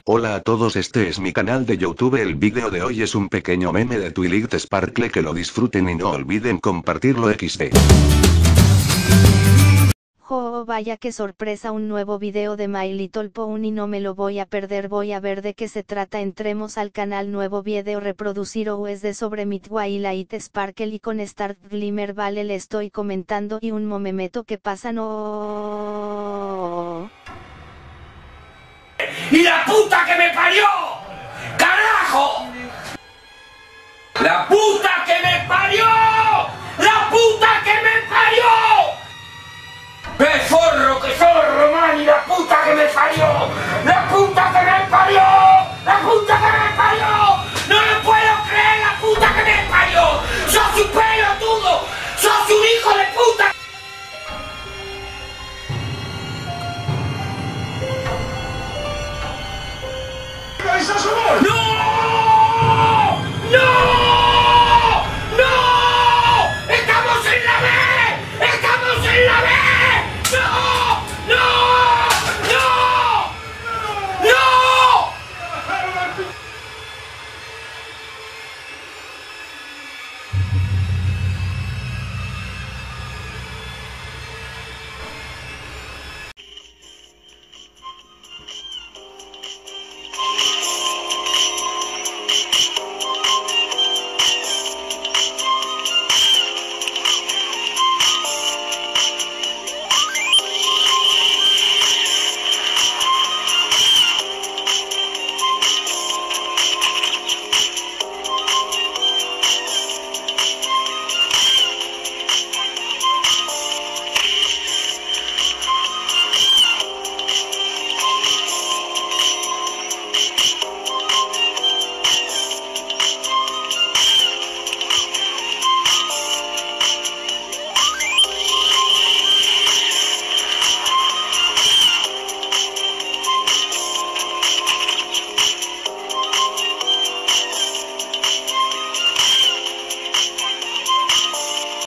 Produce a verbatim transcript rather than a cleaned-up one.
Hola a todos, este es mi canal de YouTube. El vídeo de hoy es un pequeño meme de Twilight Sparkle, que lo disfruten y no olviden compartirlo. equis de. Oh, vaya que sorpresa, un nuevo video de My Little Pony, no me lo voy a perder. Voy a ver de qué se trata. Entremos al canal. Nuevo video reproducir o es de sobre mi Twilight Sparkle y con Star Glimmer. Vale, le estoy comentando y un momento que pasa. No. ¡Y la puta que me parió! ¡Carajo! ¡La puta que me parió! ¡La puta que me parió! ¡Qué forro, qué zorro, man! ¡Y la puta que me parió! ¡La puta que me parió! ¡La puta que me parió! ¡No lo puedo creer, la puta que me parió! ¡Sos un pelotudo! ¡Sos un hijo de puta! ¡No!